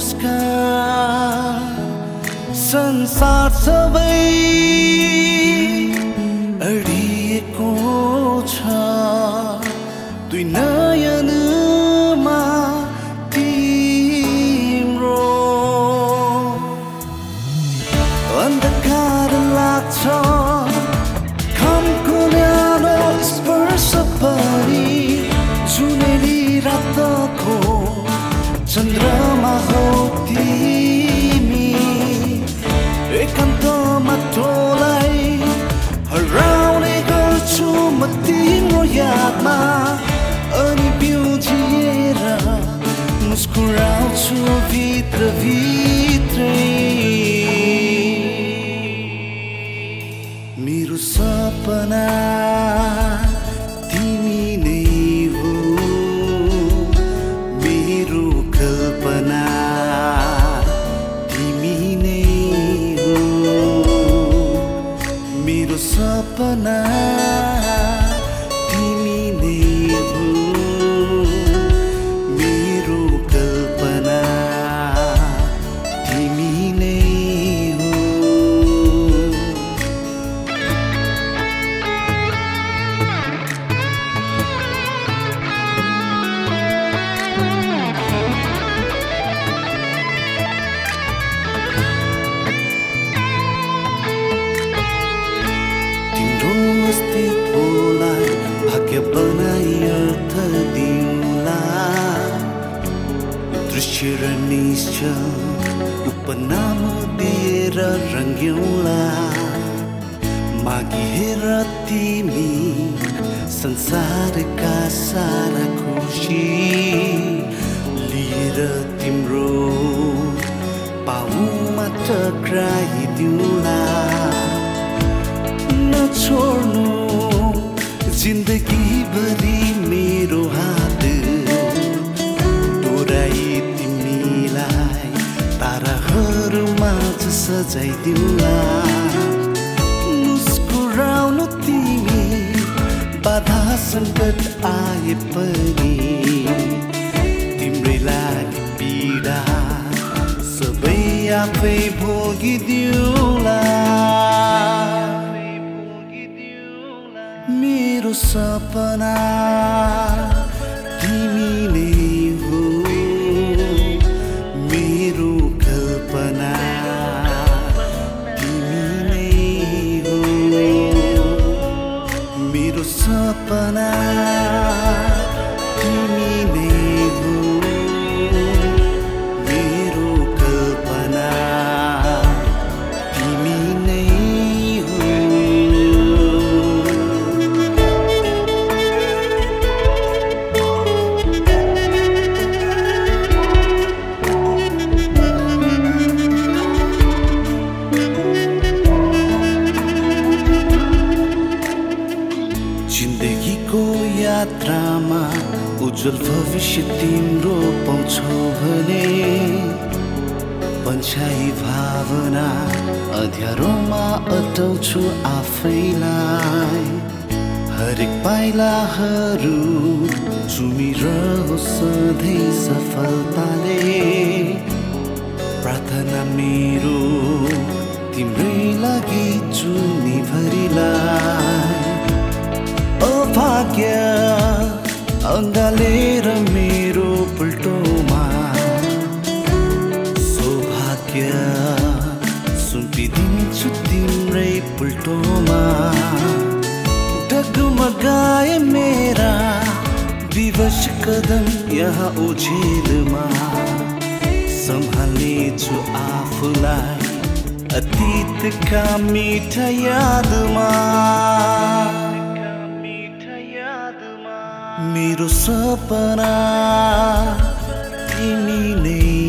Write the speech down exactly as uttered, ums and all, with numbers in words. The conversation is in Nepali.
मुस्कान संसार सबै अडिएको छ दुई नयनमा तिम्रो अन्धकार लाग्छ घामको न्यानो स्पर्श पनि जुनेली रातको चन्द्रमा हो तिमी एकान्तमा तँलाई हराउने गर्छु म तिम्रो यादमा अनि बिउजिएर मुस्कुराउँछु भित्र भित्रै मेरो सपना तिमी नै हो मेरो कल्पना तिमी नै हो मेरो सपना तिमी नै हो मेरो कल्पना तिमी नै हो अस्तित्वलाई भाग्य बनाई अर्थ दिउँला दृश्य र निश्चल उपनाम दिएर रङ्ग्यौला मागी हेर तिमी संसारका सारा खुसी लिएर तिम्रो पाउमा टक्राइदिउँला छोड्नु जिन्दगी भरि मेरो हात डोराई तिमीलाई ताराहरूमा सजाइदिउँला मुस्कुराउनु तिमी बाधा सङ्कट आए पनि तिम्रै लागि पीडा सबै आफै भोगिदिउँला मेरो सपना तिमी नै हो मेरो कल्पना तिमी नै हो मेरो सपना तिमी नै हो मेरो कल्पना तिमी नै जिन्दगीको यात्रामा उज्जवल भविष्य तिम्रो पाउँछौ भने पन्छाइ भावना अँध्यारोमा अटाउँछु आफैलाई हरेक पाइलाहरू चुमिरहोस् सधैँ सफलताले प्रार्थना मेरो तिम्रै लागि जुनीभरिलाई भाग्य अङ्गालेर मेरो पुल्टोमा सौभाग्य सुम्पिदिन्छु तिम्रै पुल्टोमा डगमगाए मेरा विवश कदम यहाँ ओझेलमा सम्हाल्नेछु आफूलाई अतीतका मिठा यादमा मेरो सपना तिमी नै